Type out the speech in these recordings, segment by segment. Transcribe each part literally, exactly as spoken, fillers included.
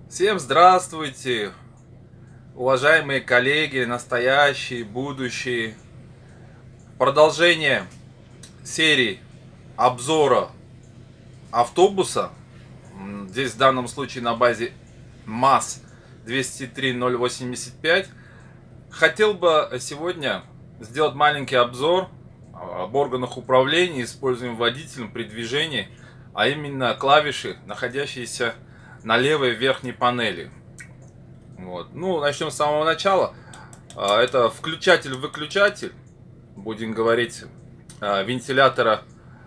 Всем здравствуйте, уважаемые коллеги, настоящие, будущие. Продолжение серии обзора автобуса, здесь в данном случае на базе МАЗ двести три ноль восемьдесят пять. Хотел бы сегодня сделать маленький обзор об органах управления, используемым водителем при движении, а именно клавиши, находящиеся на левой верхней панели. Вот. Ну, начнем с самого начала. Это включатель-выключатель, будем говорить, вентилятора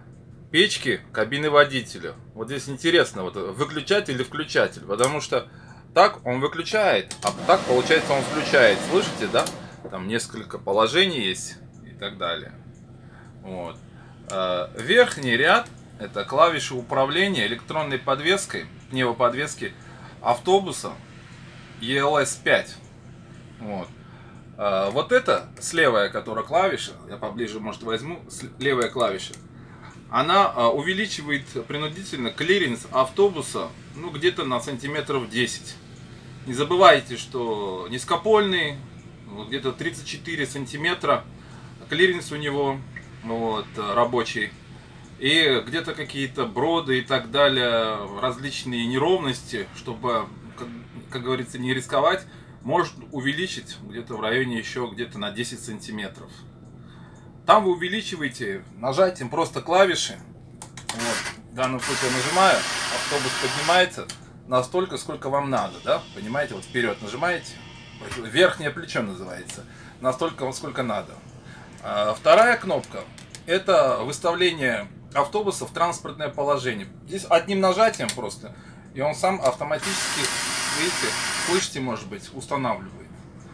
печки кабины водителя. Вот здесь интересно, вот выключатель или включатель, потому что так он выключает, а так получается он включает. Слышите, да? Там несколько положений есть и так далее. Вот. Верхний ряд — это клавиши управления электронной подвеской, пневмоподвески автобуса и эл эс пять. Вот. Вот это слевая, которая клавиша, я поближе, может, возьму, левая клавиша, она увеличивает принудительно клиренс автобуса, ну, где-то на сантиметров десять. Не забывайте, что низкопольный, где-то тридцать четыре сантиметра клиренс у него, вот, рабочий. И где-то какие-то броды и так далее, различные неровности, чтобы, как, как говорится, не рисковать, может увеличить где-то в районе еще где-то на десять сантиметров. Там вы увеличиваете нажатием просто клавиши. Вот, в данном случае я нажимаю, автобус поднимается настолько, сколько вам надо, да? Понимаете, вот вперед нажимаете, верхнее плечо называется, настолько, сколько надо. А вторая кнопка — это выставление автобуса в транспортное положение. Здесь одним нажатием просто, и он сам автоматически, видите, слышите, может быть, устанавливает.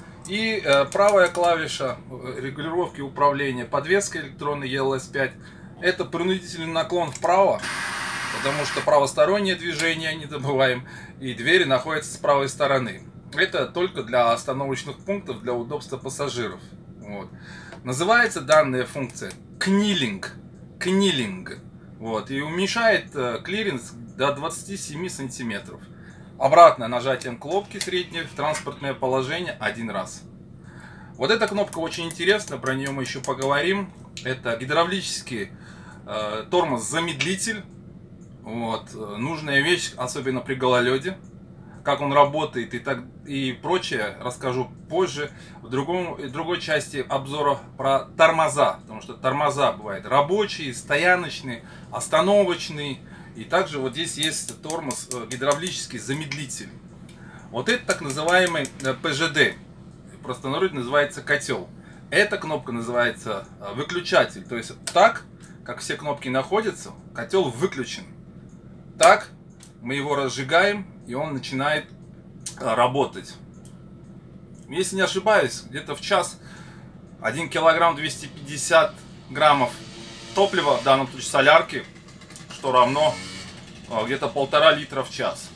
И э, правая клавиша регулировки управления подвеской электронной и эл эс пять — это принудительный наклон вправо, потому что правостороннее движение, не забываем, и двери находятся с правой стороны. Это только для остановочных пунктов, для удобства пассажиров. Вот. Называется данная функция книлинг. Книлинг. Вот. И уменьшает э, клиренс до двадцати семи сантиметров. Обратно нажатием кнопки среднее в транспортное положение один раз. Вот эта кнопка очень интересна, про нее мы еще поговорим. Это гидравлический э, тормоз-замедлитель. Вот. Нужная вещь, особенно при гололеде. Как он работает и, так, и прочее расскажу позже в, другом, в другой части обзора про тормоза, потому что тормоза бывают рабочие, стояночные, остановочные, и также вот здесь есть тормоз гидравлический замедлитель. Вот это так называемый пэ жэ дэ, в простонародье называется котел. Эта кнопка называется выключатель, то есть так как все кнопки находятся, котел выключен. Так мы его разжигаем, и он начинает работать. Если не ошибаюсь, где-то в час один килограмм двести пятьдесят граммов топлива, в данном случае солярки, что равно где-то полтора литра в час.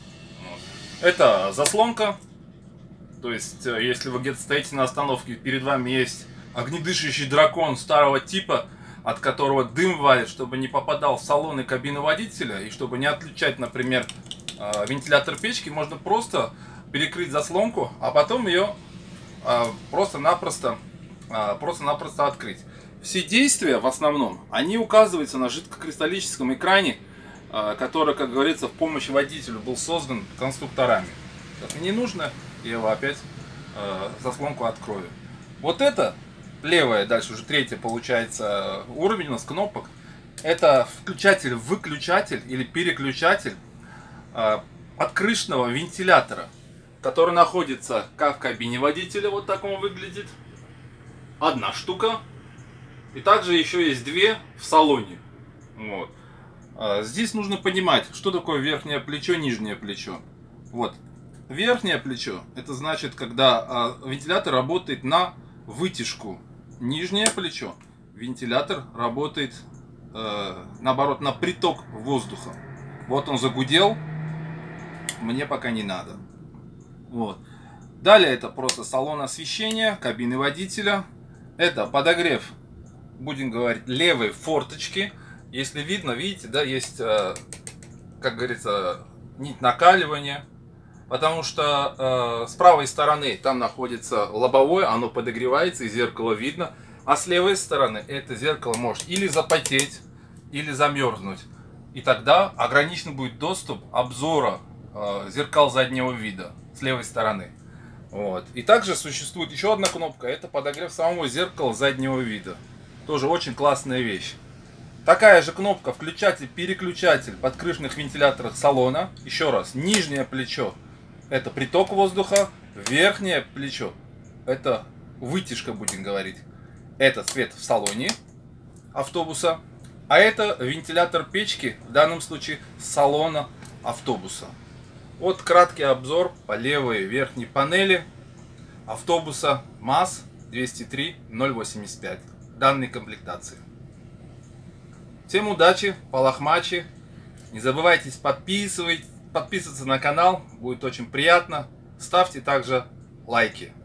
Это заслонка, то есть если вы где-то стоите на остановке, перед вами есть огнедышащий дракон старого типа, от которого дым валит, чтобы не попадал в салон и кабину водителя, и чтобы не отключать, например, вентилятор печки, можно просто перекрыть заслонку, а потом ее просто-напросто просто-напросто открыть. Все действия в основном, они указываются на жидкокристаллическом экране, который, как говорится, в помощь водителю был создан конструкторами. Сейчас мне не нужно, я его опять заслонку открою. Вот это левая, дальше уже третья получается уровень у нас кнопок. Это включатель-выключатель или переключатель открышного вентилятора, который находится как в кабине водителя, вот так он выглядит. Одна штука. И также еще есть две в салоне. Вот. Здесь нужно понимать, что такое верхнее плечо, нижнее плечо. Вот. Верхнее плечо — это значит, когда вентилятор работает на вытяжку. Нижнее плечо — вентилятор работает э, наоборот на приток воздуха. Вот он загудел, мне пока не надо. Вот. Далее это просто салон освещения кабины водителя. Это подогрев, будем говорить, левой форточки. Если видно, видите, да, есть, э, как говорится, нить накаливания. потому что э, с правой стороны там находится лобовое, оно подогревается и зеркало видно, а с левой стороны это зеркало может или запотеть, или замерзнуть. И тогда ограничен будет доступ обзора э, зеркал заднего вида с левой стороны. Вот. И также существует еще одна кнопка, это подогрев самого зеркала заднего вида. Тоже очень классная вещь. Такая же кнопка включатель-переключатель подкрышных вентиляторов салона. Еще раз, нижнее плечо это приток воздуха, верхнее плечо это вытяжка, будем говорить. Это свет в салоне автобуса, а это вентилятор печки, в данном случае салона автобуса. Вот краткий обзор по левой верхней панели автобуса МАЗ двести три ноль восемьдесят пять данной комплектации. Всем удачи, полахмачи. Не забывайте подписывать, подписываться на канал, будет очень приятно. Ставьте также лайки.